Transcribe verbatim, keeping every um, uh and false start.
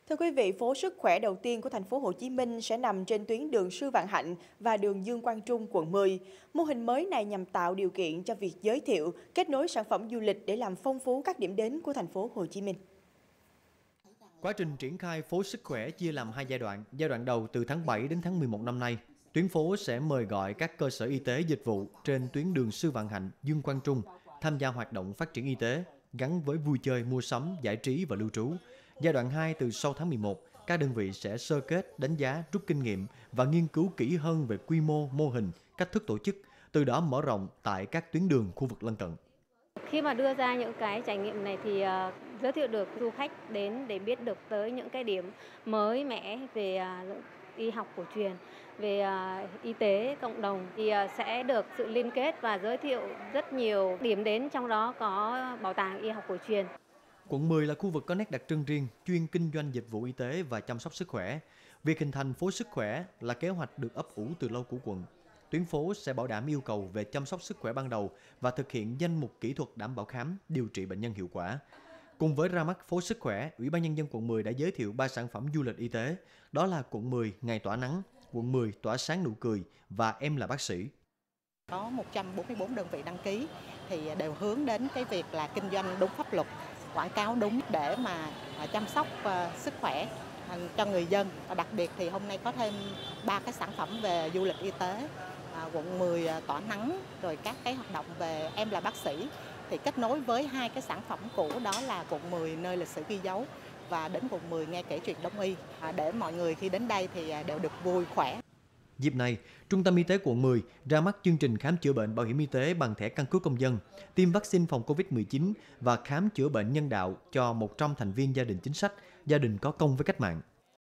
Thưa quý vị, phố sức khỏe đầu tiên của thành phố Hồ Chí Minh sẽ nằm trên tuyến đường Sư Vạn Hạnh và đường Dương Quang Trung, quận mười. Mô hình mới này nhằm tạo điều kiện cho việc giới thiệu, kết nối sản phẩm du lịch để làm phong phú các điểm đến của thành phố Hồ Chí Minh. Quá trình triển khai phố sức khỏe chia làm hai giai đoạn. Giai đoạn đầu từ tháng bảy đến tháng mười một năm nay, tuyến phố sẽ mời gọi các cơ sở y tế dịch vụ trên tuyến đường Sư Vạn Hạnh, Dương Quang Trung tham gia hoạt động phát triển y tế gắn với vui chơi, mua sắm, giải trí và lưu trú. Giai đoạn hai từ sau tháng mười một, các đơn vị sẽ sơ kết, đánh giá, rút kinh nghiệm và nghiên cứu kỹ hơn về quy mô, mô hình, cách thức tổ chức, từ đó mở rộng tại các tuyến đường khu vực lân cận. Khi mà đưa ra những cái trải nghiệm này thì uh, giới thiệu được du khách đến để biết được tới những cái điểm mới mẻ về uh, y học cổ truyền, về uh, y tế cộng đồng thì uh, sẽ được sự liên kết và giới thiệu rất nhiều điểm đến, trong đó có bảo tàng y học cổ truyền. Quận mười là khu vực có nét đặc trưng riêng, chuyên kinh doanh dịch vụ y tế và chăm sóc sức khỏe. Việc hình thành phố sức khỏe là kế hoạch được ấp ủ từ lâu của quận. Tuyến phố sẽ bảo đảm yêu cầu về chăm sóc sức khỏe ban đầu và thực hiện danh mục kỹ thuật đảm bảo khám, điều trị bệnh nhân hiệu quả. Cùng với ra mắt phố sức khỏe, Ủy ban Nhân dân quận mười đã giới thiệu ba sản phẩm du lịch y tế. Đó là quận mười Ngày tỏa nắng, quận mười Tỏa sáng nụ cười và Em là bác sĩ. Có một trăm bốn mươi tư đơn vị đăng ký thì đều hướng đến cái việc là kinh doanh đúng pháp luật, quảng cáo đúng để mà chăm sóc sức khỏe cho người dân. Đặc biệt thì hôm nay có thêm ba cái sản phẩm về du lịch y tế. À, quận mười tỏa nắng, rồi các cái hoạt động về Em là bác sĩ thì kết nối với hai cái sản phẩm cũ, đó là quận mười nơi lịch sử ghi dấu và đến quận mười nghe kể chuyện đông y, à, để mọi người khi đến đây thì đều được vui khỏe. Dịp này, Trung tâm Y tế quận mười ra mắt chương trình khám chữa bệnh bảo hiểm y tế bằng thẻ căn cước công dân, tiêm vaccine phòng Covid mười chín và khám chữa bệnh nhân đạo cho một trăm thành viên gia đình chính sách, gia đình có công với cách mạng.